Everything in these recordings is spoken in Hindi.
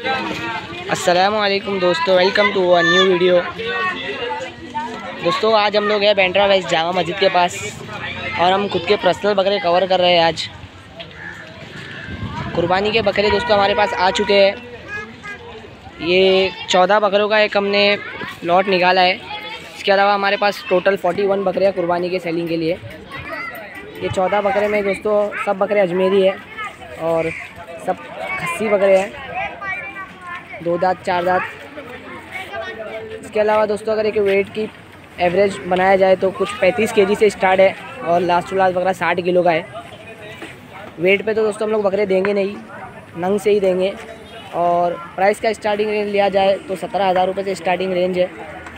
अस्सलाम वालेकुम दोस्तों, welcome to a new video. दोस्तों आज हम लोग हैं बैंड्रा वेस्ट जामा मस्जिद के पास और हम खुद के पर्सनल बकरे कवर कर रहे हैं। आज कुर्बानी के बकरे दोस्तों हमारे पास आ चुके हैं। ये 14 बकरों का एक हमने लॉट निकाला है। इसके अलावा हमारे पास टोटल 41 बकरे हैं कुर्बानी के सेलिंग के लिए। ये 14 बकरे में दोस्तों सब बकरे अजमेरी है और सब खस्सी बकरे हैं, 2 दांत 4 दांत। इसके अलावा दोस्तों अगर एक वेट की एवरेज बनाया जाए तो कुछ 35 केजी से स्टार्ट है और लास्ट टू लास्ट बकरा 60 किलो का है। वेट पे तो दोस्तों हम लोग बकरे देंगे नहीं, नंग से ही देंगे। और प्राइस का स्टार्टिंग रेंज लिया जाए तो 17,000 रुपये से स्टार्टिंग रेंज है।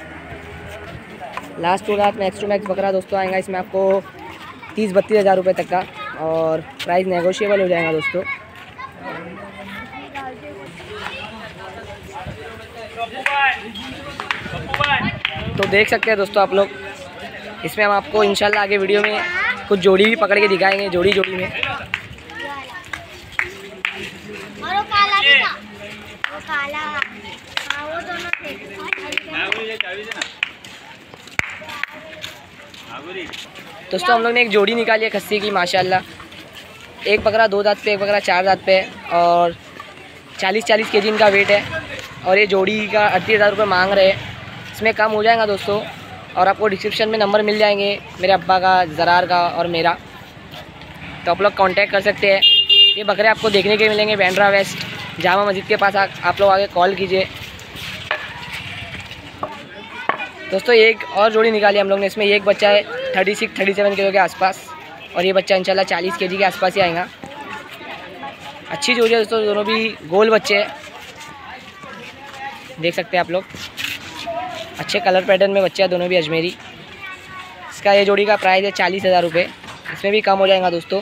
Last to last max to max बकरा दोस्तों आएगा इसमें आपको 30-32 हज़ार रुपये तक का, और प्राइस नेगोशिएबल हो जाएगा दोस्तों। तो देख सकते हैं दोस्तों आप लोग, इसमें हम आपको इंशाल्लाह आगे वीडियो में कुछ जोड़ी भी पकड़ के दिखाएंगे, जोड़ी में। और वो काला भी था, वो काला, हाँ वो दोनों थे। दोस्तों हम लोग ने एक जोड़ी निकाली है खस्सी की माशाल्लाह। एक बकरा 2 दांत पे, एक बकरा 4 दांत पे और 40-40 केजी इनका वेट है। और ये जोड़ी का 38,000 रुपये मांग रहे हैं। इसमें कम हो जाएगा दोस्तों, और आपको डिस्क्रिप्शन में नंबर मिल जाएंगे मेरे अब्बा का, ज़रार का और मेरा, तो आप लोग कांटेक्ट कर सकते हैं। ये बकरे आपको देखने के मिलेंगे बैंड्रा वेस्ट जामा मस्जिद के पास। आप लोग आगे कॉल कीजिए। दोस्तों एक और जोड़ी निकाली हम लोग ने, इसमें एक बच्चा है 36-37 किलो के आसपास, और ये बच्चा इंशाल्लाह 40 केजी के आसपास ही आएगा। अच्छी जोड़ी है दोस्तों, दोनों भी गोल बच्चे हैं, देख सकते हैं आप लोग। अच्छे कलर पैटर्न में बच्चे हैं, दोनों भी अजमेरी। इसका ये जोड़ी का प्राइस है 40,000 रुपये। इसमें भी कम हो जाएगा दोस्तों।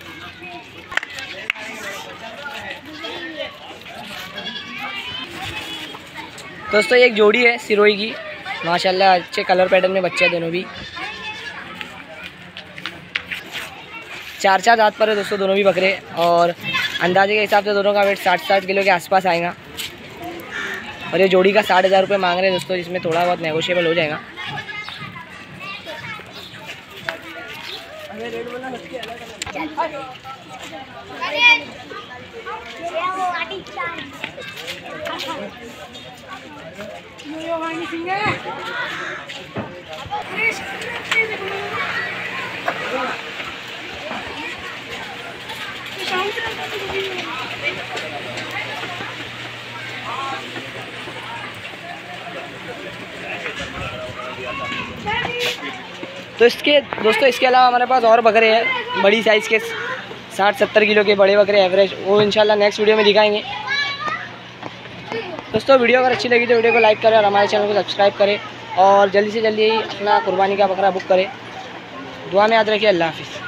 दोस्तों एक जोड़ी है सिरोही की माशाल्लाह, अच्छे कलर पैटर्न में बच्चे हैं दोनों भी। 4-4 दांत पर है दोस्तों दोनों भी बकरे, और अंदाजे के हिसाब से दोनों का वेट 60-60 किलो के आसपास आएगा। और ये जोड़ी का 60,000 रुपये मांग रहे हैं दोस्तों, जिसमें थोड़ा बहुत नेगोशिएबल हो जाएगा। तो इसके अलावा हमारे पास और बकरे हैं बड़ी साइज़ के, 60-70 किलो के बड़े बकरे एवरेज, वो इंशाल्लाह नेक्स्ट वीडियो में दिखाएंगे। दोस्तों वीडियो अगर अच्छी लगी तो वीडियो को लाइक करें और हमारे चैनल को सब्सक्राइब करें, और जल्दी से जल्दी अपना कुर्बानी का बकरा बुक करें। दुआ में याद रखिए। अल्लाह हाफिज़।